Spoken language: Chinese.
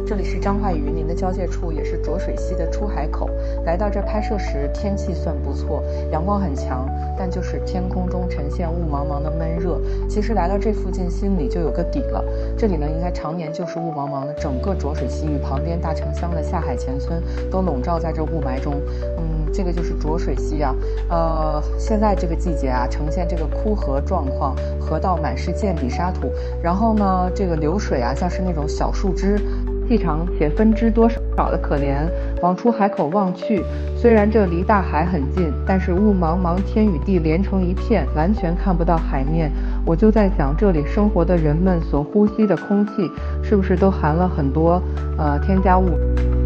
这里是彰化与云林的交界处，也是浊水溪的出海口。来到这拍摄时，天气算不错，阳光很强，但就是天空中呈现雾茫茫的闷热。其实来到这附近，心里就有个底了。这里呢，应该常年就是雾茫茫的，整个浊水溪与旁边大城乡的下海前村都笼罩在这雾霾中。这个就是浊水溪啊。现在这个季节啊，呈现这个枯涸状况，河道满是涧底沙土，然后呢，这个流水啊，像是那种小树枝，细长且分支多少的可怜。往出海口望去，虽然这离大海很近，但是雾茫茫，天与地连成一片，完全看不到海面。我就在想，这里生活的人们所呼吸的空气，是不是都含了很多添加物？